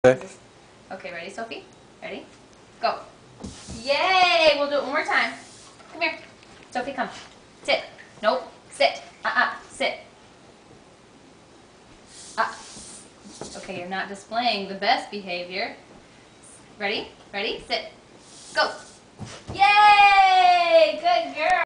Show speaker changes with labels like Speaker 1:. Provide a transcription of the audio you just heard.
Speaker 1: Okay.
Speaker 2: Okay, ready, Sophie? Ready? Go. Yay! We'll do it one more time. Come here. Sophie, come. Sit. Nope. Sit. Sit. Okay, you're not displaying the best behavior. Ready? Ready? Sit. Go. Yay! Good girl.